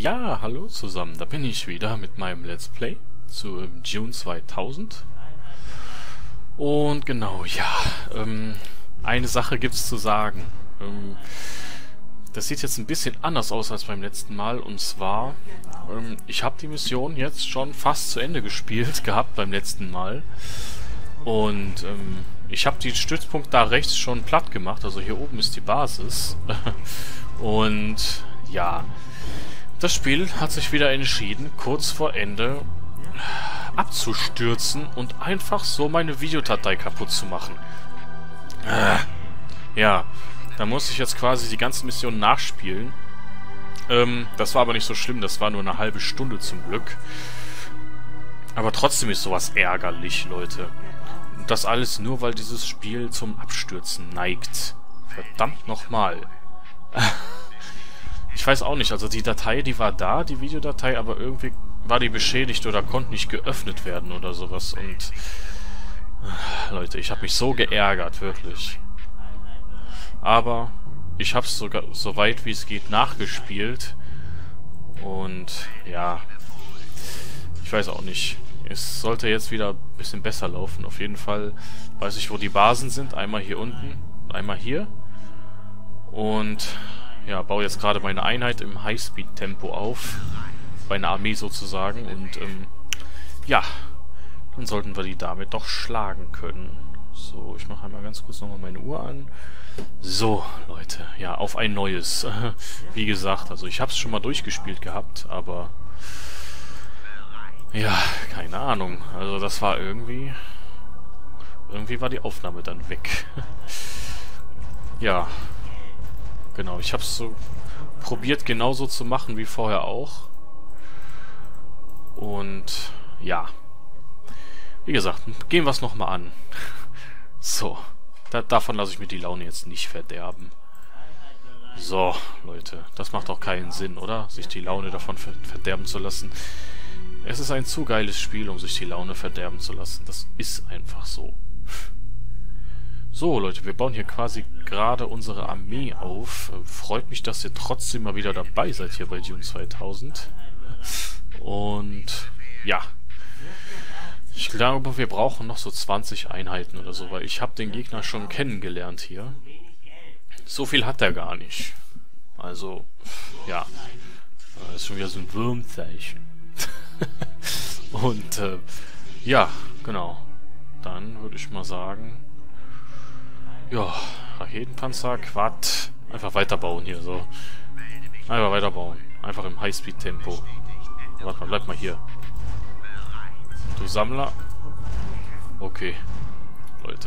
Ja, hallo zusammen, da bin ich wieder mit meinem Let's Play zu Dune 2000. Und genau, ja, eine Sache gibt's zu sagen. Das sieht jetzt ein bisschen anders aus als beim letzten Mal, und zwar, ich habe die Mission jetzt schon fast zu Ende gespielt gehabt beim letzten Mal. Und ich habe den Stützpunkt da rechts schon platt gemacht, also hier oben ist die Basis. Und ja, das Spiel hat sich wieder entschieden, kurz vor Ende abzustürzen und einfach so meine Videodatei kaputt zu machen. Ja, da muss ich jetzt quasi die ganzen Missionen nachspielen. Das war aber nicht so schlimm, das war nur eine halbe Stunde zum Glück. Aber trotzdem ist sowas ärgerlich, Leute. Und das alles nur, weil dieses Spiel zum Abstürzen neigt. Verdammt nochmal. Ich weiß auch nicht, also die Datei, die war da, die Videodatei, aber irgendwie war die beschädigt oder konnte nicht geöffnet werden oder sowas. Und Leute, ich habe mich so geärgert, wirklich. Aber ich habe es sogar so weit wie es geht nachgespielt. Und ja, ich weiß auch nicht. Es sollte jetzt wieder ein bisschen besser laufen. Auf jeden Fall weiß ich, wo die Basen sind. Einmal hier unten, einmal hier. Und ja, baue jetzt gerade meine Einheit im Highspeed-Tempo auf. Meine Armee sozusagen. Und ja, dann sollten wir die damit doch schlagen können. So, ich mache einmal ganz kurz nochmal meine Uhr an. So, Leute, ja, auf ein neues. Wie gesagt, also ich habe es schon mal durchgespielt gehabt, aber ja, keine Ahnung. Also das war irgendwie war die Aufnahme dann weg. Ja, genau, ich habe es so probiert, genauso zu machen wie vorher auch. Und ja, wie gesagt, gehen wir es nochmal an. So, davon lasse ich mir die Laune jetzt nicht verderben. So, Leute, das macht auch keinen Sinn, oder? Sich die Laune davon verderben zu lassen. Es ist ein zu geiles Spiel, um sich die Laune verderben zu lassen. Das ist einfach so. So, Leute, wir bauen hier quasi gerade unsere Armee auf. Freut mich, dass ihr trotzdem mal wieder dabei seid hier bei Dune 2000. Und ja, ich glaube, wir brauchen noch so 20 Einheiten oder so, weil ich habe den Gegner schon kennengelernt hier. So viel hat er gar nicht. Also, ja, das ist schon wieder so ein Wurmzeichen. Und ja, genau. Dann würde ich mal sagen, ja, Raketenpanzer, Quad, einfach weiterbauen hier so. Einfach weiterbauen. Einfach im Highspeed-Tempo. Warte mal, bleib mal hier. Du Sammler. Okay, Leute.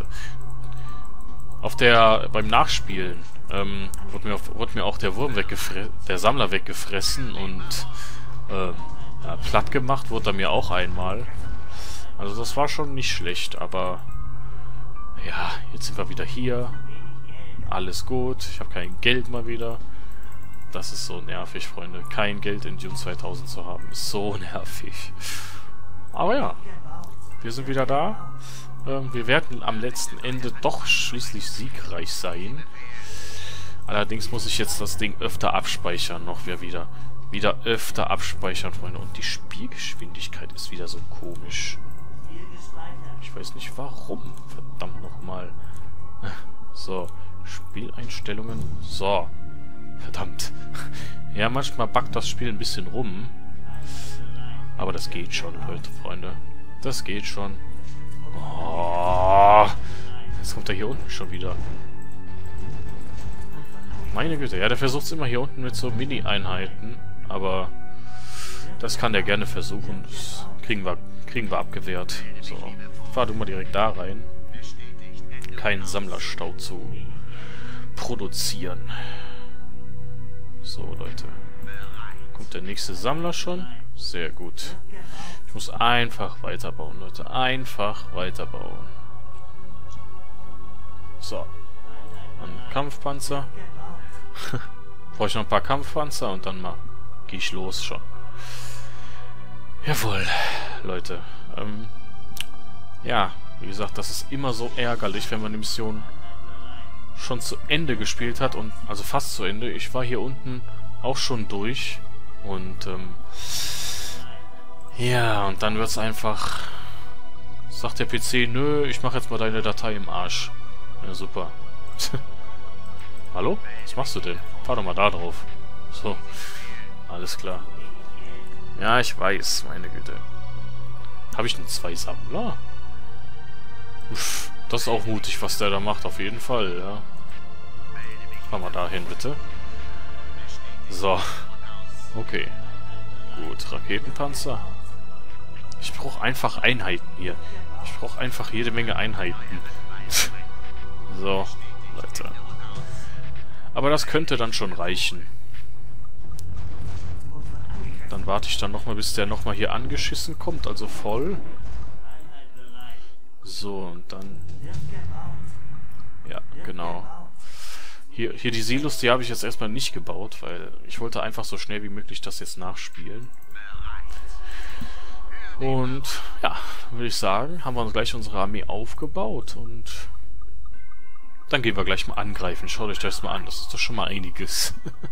Beim Nachspielen wurde mir auch der Sammler weggefressen und ja, platt gemacht wurde er mir auch einmal. Also das war schon nicht schlecht, aber ja, jetzt sind wir wieder hier. Alles gut. Ich habe kein Geld mal wieder. Das ist so nervig, Freunde. Kein Geld in Dune 2000 zu haben. Ist so nervig. Aber ja, wir sind wieder da. Wir werden am letzten Ende doch schließlich siegreich sein. Allerdings muss ich jetzt das Ding öfter abspeichern. Noch wieder öfter abspeichern, Freunde. Und die Spielgeschwindigkeit ist wieder so komisch. Ich weiß nicht warum. Verdammt nochmal. So, Spieleinstellungen. So. Verdammt. Ja, manchmal backt das Spiel ein bisschen rum. Aber das geht schon, Leute, Freunde. Das geht schon. Oh, jetzt kommt er hier unten schon wieder. Meine Güte. Ja, der versucht es immer hier unten mit so Mini-Einheiten. Aber das kann der gerne versuchen. Das kriegen wir abgewehrt. So, fahr du mal direkt da rein. Keinen Sammlerstau zu produzieren. So, Leute. Kommt der nächste Sammler schon? Sehr gut. Ich muss einfach weiterbauen, Leute. Einfach weiterbauen. So. Dann Kampfpanzer. Brauche ich noch ein paar Kampfpanzer und dann gehe ich los schon. Jawohl, Leute. Ja, wie gesagt, das ist immer so ärgerlich, wenn man die Mission schon zu Ende gespielt hat. Also fast zu Ende. Ich war hier unten auch schon durch. Und, ja, und dann wird's einfach... Sagt der PC, nö, ich mache jetzt mal deine Datei im Arsch. Ja, super. Hallo? Was machst du denn? Fahr doch mal da drauf. So. Alles klar. Ja, ich weiß, meine Güte. Habe ich denn 2 Sammler? Uff, das ist auch mutig, was der da macht, auf jeden Fall, ja. Fahr mal dahin, bitte. So. Okay. Gut, Raketenpanzer. Ich brauche einfach Einheiten hier. Ich brauche einfach jede Menge Einheiten. So, Leute. Aber das könnte dann schon reichen. Dann warte ich dann nochmal, bis der nochmal hier angeschissen kommt, also voll. So, und dann... Ja, genau. Hier die Silos, die habe ich jetzt erstmal nicht gebaut, weil ich wollte einfach so schnell wie möglich das jetzt nachspielen. Und ja, würde ich sagen, haben wir uns gleich unsere Armee aufgebaut und dann gehen wir gleich mal angreifen. Schaut euch das mal an, das ist doch schon mal einiges.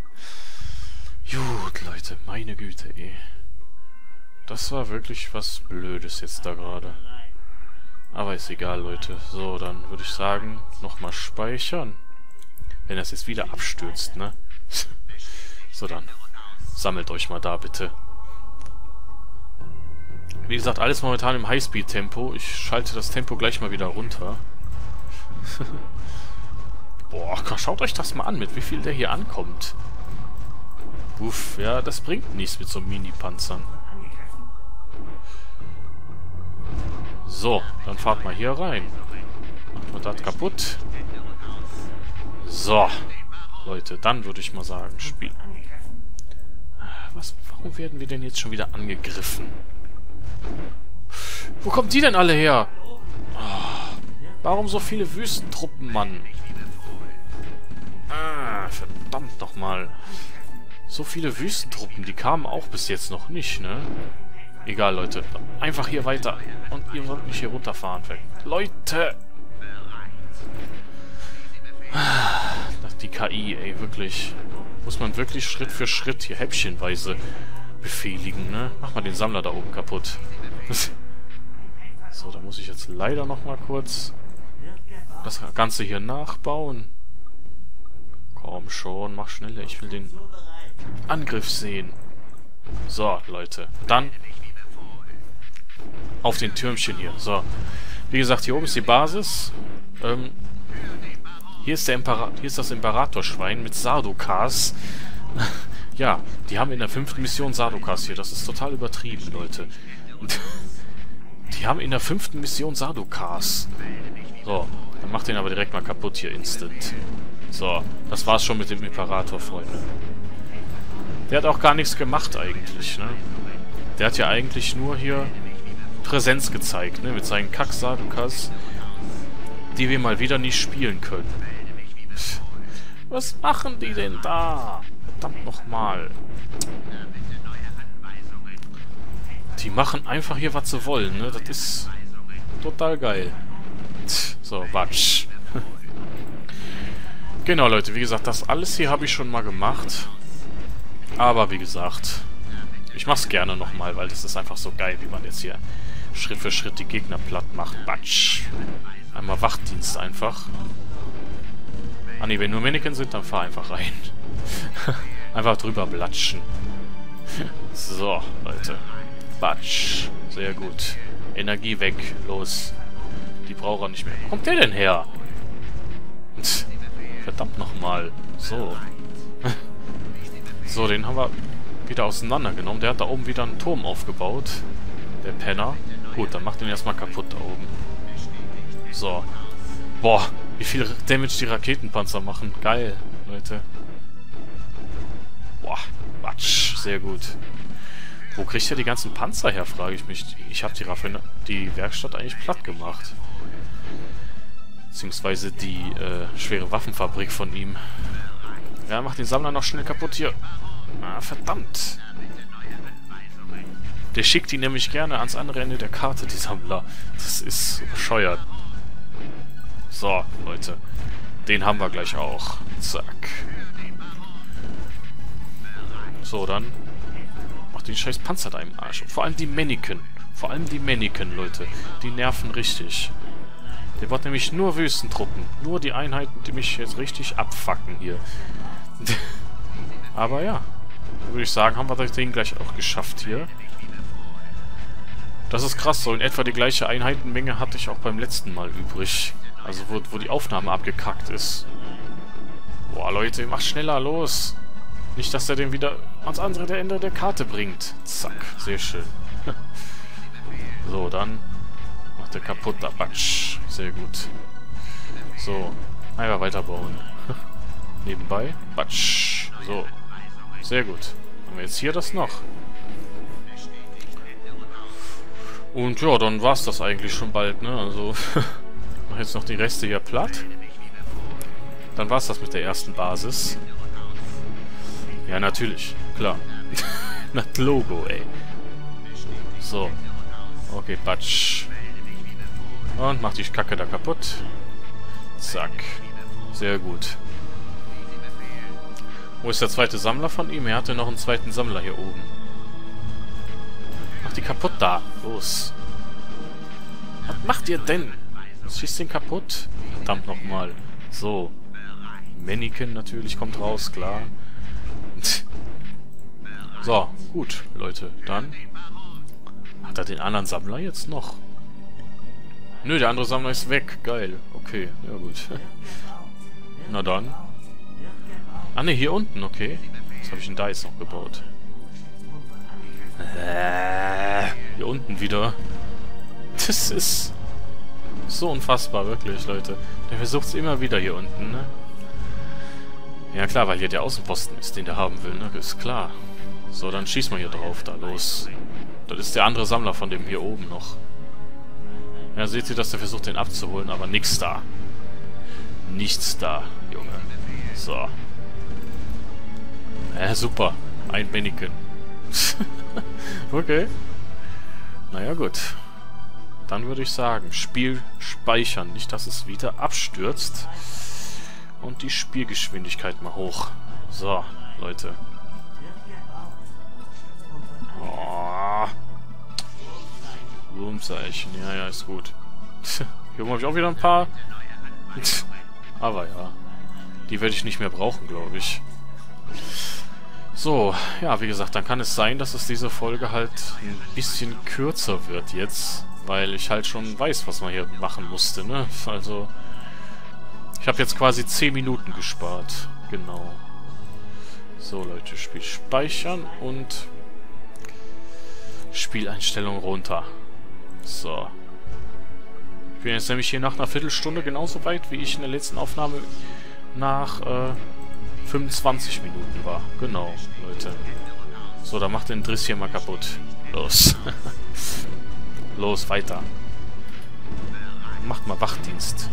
Gut, Leute, meine Güte, ey. Das war wirklich was Blödes jetzt da gerade. Aber ist egal, Leute. So, dann würde ich sagen, nochmal speichern. Wenn das jetzt wieder abstürzt, ne? So, dann sammelt euch mal da, bitte. Wie gesagt, alles momentan im Highspeed-Tempo. Ich schalte das Tempo gleich mal wieder runter. Boah, schaut euch das mal an, mit wie viel der hier ankommt. Uff, ja, das bringt nichts mit so Mini-Panzern. So, dann fahrt mal hier rein. Macht mal das kaputt. So, Leute, dann würde ich mal sagen, spielen. Warum werden wir denn jetzt schon wieder angegriffen? Wo kommen die denn alle her? Oh, warum so viele Wüstentruppen, Mann? Ah, verdammt nochmal. So viele Wüstentruppen, die kamen auch bis jetzt noch nicht, ne? Egal, Leute. Einfach hier weiter. Und ihr wollt mich hier runterfahren. Leute! Die KI, ey, wirklich. Muss man wirklich Schritt für Schritt hier häppchenweise befehligen, ne? Mach mal den Sammler da oben kaputt. So, da muss ich jetzt leider noch mal kurz das Ganze hier nachbauen. Komm schon, mach schneller. Ich will den Angriff sehen. So, Leute. Dann auf den Türmchen hier. So. Wie gesagt, hier oben ist die Basis. Hier ist das Imperatorschwein mit Sardokas. Ja, die haben in der 5. Mission Sardokas hier. Das ist total übertrieben, Leute. Die haben in der 5. Mission Sardokas. So, dann macht den aber direkt mal kaputt hier instant. So, das war's schon mit dem Imperator, Freunde. Der hat auch gar nichts gemacht eigentlich, ne? Der hat ja eigentlich nur hier Präsenz gezeigt, ne? Mit seinen Kack-Sardokas, die wir mal wieder nicht spielen können. Was machen die denn da? Verdammt nochmal. Die machen einfach hier, was sie wollen, ne? Das ist total geil. So, watsch. Genau, Leute, wie gesagt, das alles hier habe ich schon mal gemacht. Aber wie gesagt, ich mache es gerne nochmal, weil das ist einfach so geil, wie man jetzt hier Schritt für Schritt die Gegner platt macht. Batsch. Einmal Wachdienst einfach. Ah ne, wenn nur Mannequin sind, dann fahr einfach rein. Einfach drüber blatschen. So, Leute. Batsch. Sehr gut. Energie weg. Los. Die braucht er nicht mehr. Wo kommt der denn her? Verdammt nochmal. So. So, den haben wir wieder auseinandergenommen. Der hat da oben wieder einen Turm aufgebaut. Der Penner. Gut, dann macht den erstmal kaputt da oben. So. Boah, wie viel Damage die Raketenpanzer machen. Geil, Leute. Boah, Quatsch. Sehr gut. Wo kriegt er die ganzen Panzer her, frage ich mich. Ich habe die Werkstatt eigentlich platt gemacht. Beziehungsweise die schwere Waffenfabrik von ihm. Ja, macht den Sammler noch schnell kaputt hier. Ah, verdammt. Der schickt die nämlich gerne ans andere Ende der Karte, die Sammler. Das ist so bescheuert. So, Leute. Den haben wir gleich auch. Zack. So, dann den scheiß Panzer da im Arsch. Und vor allem die Mannequin. Vor allem die Mannequin, Leute. Die nerven richtig. Der braucht nämlich nur Wüstentruppen. Nur die Einheiten, die mich jetzt richtig abfacken hier. Aber ja. Würde ich sagen, haben wir das Ding gleich auch geschafft hier. Das ist krass, so in etwa die gleiche Einheitenmenge hatte ich auch beim letzten Mal übrig. Also wo die Aufnahme abgekackt ist. Boah, Leute, macht schneller, los. Nicht, dass der den wieder ans andere Ende der Karte bringt. Zack, sehr schön. So, dann macht er kaputt, da Batsch. Sehr gut. So, einfach weiterbauen. Nebenbei, Batsch. So, sehr gut. Haben wir jetzt hier das noch. Und ja, dann war's das eigentlich schon bald, ne? Also, mach jetzt noch die Reste hier platt. Dann war's das mit der ersten Basis. Ja, natürlich. Klar. Das Logo, ey. So. Okay, Batsch. Und mach die Kacke da kaputt. Zack. Sehr gut. Wo ist der zweite Sammler von ihm? Er hatte noch einen zweiten Sammler hier oben. Mach die kaputt da. Los. Was macht ihr denn? Schießt den kaputt? Verdammt nochmal. So. Mannequin natürlich kommt raus, klar. So, gut, Leute. Dann hat er den anderen Sammler jetzt noch. Nö, der andere Sammler ist weg. Geil. Okay, ja gut. Na dann. Ah ne, hier unten, okay. Was habe ich denn da jetzt noch gebaut? Hier unten wieder. Das ist so unfassbar, wirklich, Leute. Der versucht es immer wieder hier unten, ne? Ja klar, weil hier der Außenposten ist, den der haben will, ne? Ist klar. So, dann schieß mal hier drauf, da, los. Das ist der andere Sammler von dem hier oben noch. Ja, seht ihr, dass der versucht, den abzuholen, aber nix da. Nichts da, Junge. So. Ja, super. Ein Mannequin. Okay. Naja, gut. Dann würde ich sagen, Spiel speichern. Nicht, dass es wieder abstürzt. Und die Spielgeschwindigkeit mal hoch. So, Leute. Oh. Wurmzeichen. Ja, ja, ist gut. Hier oben habe ich auch wieder ein paar. Aber ja. Die werde ich nicht mehr brauchen, glaube ich. So, ja, wie gesagt, dann kann es sein, dass es diese Folge halt ein bisschen kürzer wird jetzt. Weil ich halt schon weiß, was man hier machen musste, ne? Also, ich habe jetzt quasi 10 Minuten gespart. Genau. So, Leute, Spiel speichern und Spieleinstellung runter. So. Ich bin jetzt nämlich hier nach einer Viertelstunde genauso weit, wie ich in der letzten Aufnahme nach 25 Minuten war. Genau, Leute. So, dann macht den Driss hier mal kaputt. Los. Los, weiter. Macht mal Wachdienst.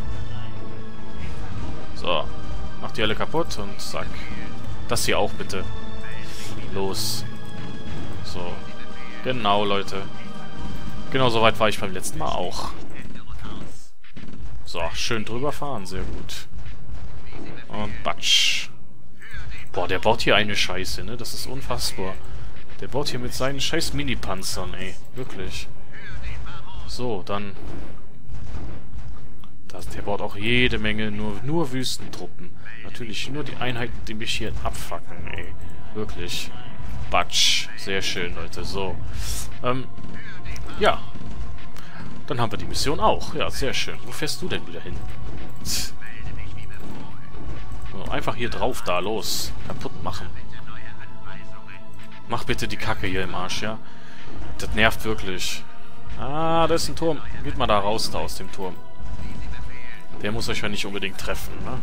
So. Macht die alle kaputt und zack. Das hier auch bitte. Los. So. Genau, Leute. Genau so weit war ich beim letzten Mal auch. So, schön drüber fahren. Sehr gut. Und batsch. Boah, der baut hier eine Scheiße, ne? Das ist unfassbar. Der baut hier mit seinen scheiß Mini-Panzern, ey. Wirklich. So, dann... Der baut auch jede Menge nur Wüstentruppen. Natürlich nur die Einheiten, die mich hier abfacken, ey. Wirklich. Batsch. Sehr schön, Leute. So. Ja. Dann haben wir die Mission auch. Ja, sehr schön. Wo fährst du denn wieder hin? So, einfach hier drauf, da, los. Kaputt machen. Mach bitte die Kacke hier im Arsch, ja? Das nervt wirklich. Ah, da ist ein Turm. Geht mal da raus, da aus dem Turm. Der muss euch ja nicht unbedingt treffen, ne?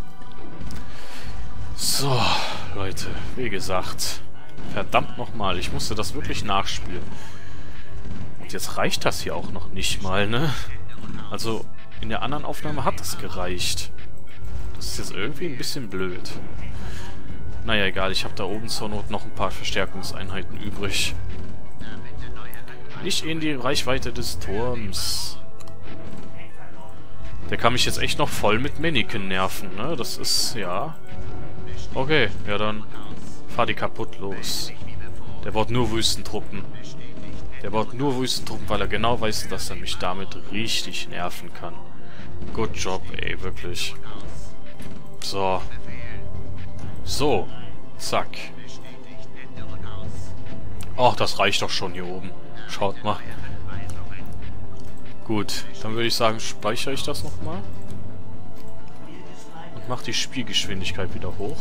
So, Leute, wie gesagt. Verdammt nochmal, ich musste das wirklich nachspielen. Und jetzt reicht das hier auch noch nicht mal, ne? Also, in der anderen Aufnahme hat das gereicht. Das ist jetzt irgendwie ein bisschen blöd. Naja, egal, ich habe da oben zur Not noch ein paar Verstärkungseinheiten übrig. Nicht in die Reichweite des Turms. Der kann mich jetzt echt noch voll mit Mannequin nerven, ne? Das ist, ja... Okay, ja dann fahr die kaputt, los. Der baut nur Wüstentruppen. Der baut nur Wüstentruppen, weil er genau weiß, dass er mich damit richtig nerven kann. Good job, ey, wirklich. So. So. Zack. Ach, das reicht doch schon hier oben. Schaut mal. Gut, dann würde ich sagen, speichere ich das nochmal. Und mache die Spielgeschwindigkeit wieder hoch.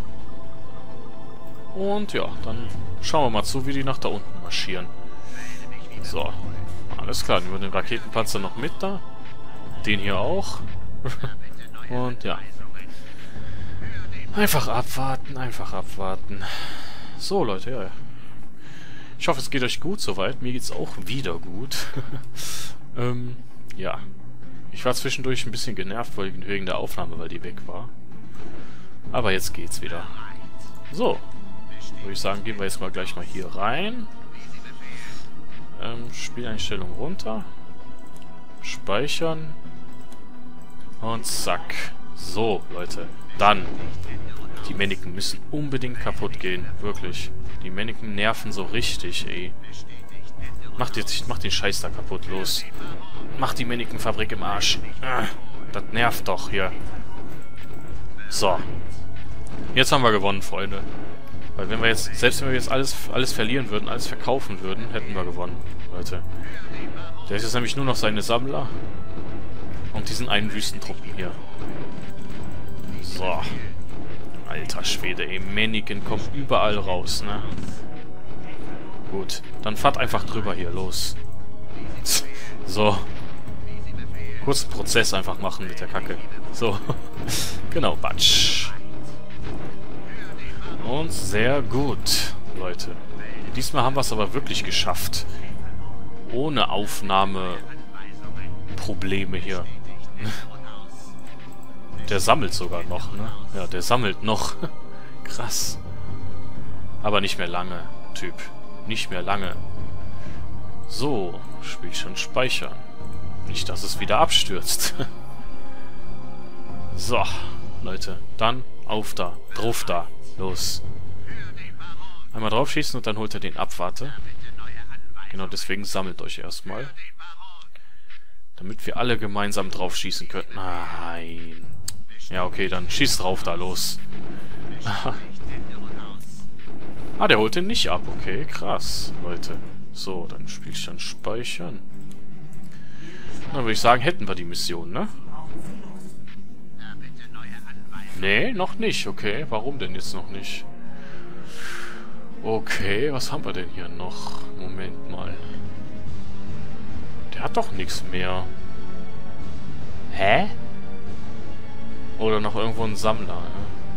Und ja, dann schauen wir mal zu, wie die nach da unten marschieren. So, alles klar, nehmen wir den Raketenpanzer noch mit da. Den hier auch. Und ja. Einfach abwarten, einfach abwarten. So, Leute, ja. Ich hoffe, es geht euch gut soweit. Mir geht's auch wieder gut. Ja. Ich war zwischendurch ein bisschen genervt wegen der Aufnahme, weil die weg war. Aber jetzt geht's wieder. So. Würde ich sagen, gehen wir jetzt mal gleich mal hier rein. Spieleinstellung runter. Speichern. Und zack. So, Leute. Dann. Die Mannequin müssen unbedingt kaputt gehen. Wirklich. Die Mannequin nerven so richtig, ey. Macht den Scheiß da kaputt, los. Macht die Mannequin-Fabrik im Arsch. Das nervt doch hier. So. Jetzt haben wir gewonnen, Freunde. Weil wenn wir jetzt, selbst wenn wir jetzt alles verlieren würden, alles verkaufen würden, hätten wir gewonnen, Leute. Der ist jetzt nämlich nur noch seine Sammler. Und diesen einen Wüstentruppen hier. So. Alter Schwede, ey. Mannequin kommt überall raus, ne? Gut. Dann fahrt einfach drüber hier, los. So. Kurzen Prozess einfach machen mit der Kacke. So. Genau, batsch. Und sehr gut, Leute. Diesmal haben wir es aber wirklich geschafft. Ohne Aufnahmeprobleme hier. Der sammelt sogar noch, ne? Ja, der sammelt noch. Krass. Aber nicht mehr lange, Typ. Nicht mehr lange. So, Spielstand speichern. Nicht, dass es wieder abstürzt. So, Leute. Dann auf da. Drauf da. Los. Einmal draufschießen und dann holt er den ab, warte. Genau, deswegen sammelt euch erstmal. Damit wir alle gemeinsam draufschießen können. Nein. Ja, okay, dann schießt drauf da, los. Ah, der holt den nicht ab. Okay, krass, Leute. So, dann Spielstand speichern. Dann würde ich sagen, hätten wir die Mission, ne? Nee, noch nicht. Okay, warum denn jetzt noch nicht? Okay, was haben wir denn hier noch? Moment mal. Der hat doch nichts mehr. Hä? Oder noch irgendwo ein Sammler, ne?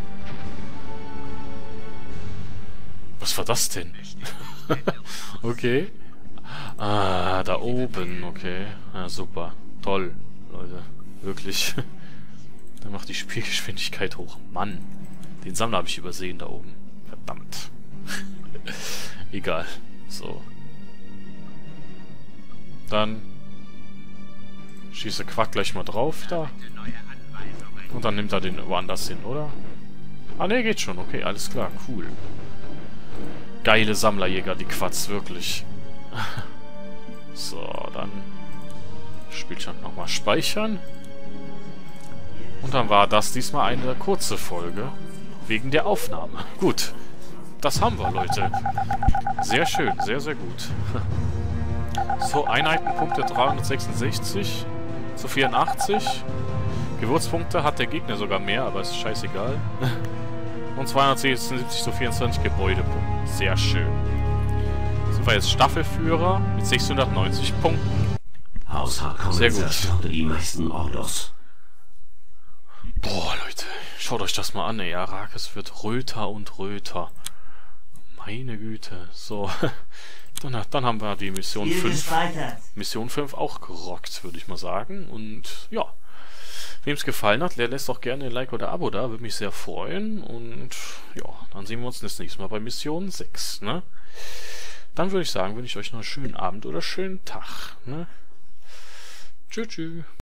Was war das denn? Okay. Ah, da oben, okay. Ja, super. Toll, Leute. Wirklich. Dann macht die Spielgeschwindigkeit hoch. Mann. Den Sammler habe ich übersehen da oben. Verdammt. Egal. So. Dann schieße Quack gleich mal drauf da. Und dann nimmt er den woanders hin, oder? Ah, ne, geht schon. Okay, alles klar. Cool. Geile Sammlerjäger, die Quatz, wirklich. So, dann Spielstand nochmal speichern. Und dann war das diesmal eine kurze Folge. Wegen der Aufnahme. Gut. Das haben wir, Leute. Sehr schön. Sehr, sehr gut. So, Einheitenpunkte 366 zu 84. Gewürzpunkte hat der Gegner sogar mehr, aber ist scheißegal. Und 276 zu 24 Gebäudepunkte. Sehr schön. Sind wir jetzt Staffelführer mit 690 Punkten. Sehr gut. Die meisten Ordos. Boah, Leute. Schaut euch das mal an, ey. Arrakis wird röter und röter. Meine Güte. So. Dann haben wir die Mission 5. Mission 5 auch gerockt, würde ich mal sagen. Und ja. Wem es gefallen hat, der lässt auch gerne ein Like oder Abo da. Würde mich sehr freuen. Und ja, dann sehen wir uns das nächste Mal bei Mission 6, ne? Dann würde ich sagen, wünsche ich euch noch einen schönen Abend oder schönen Tag, ne? Tschüss, tschüss.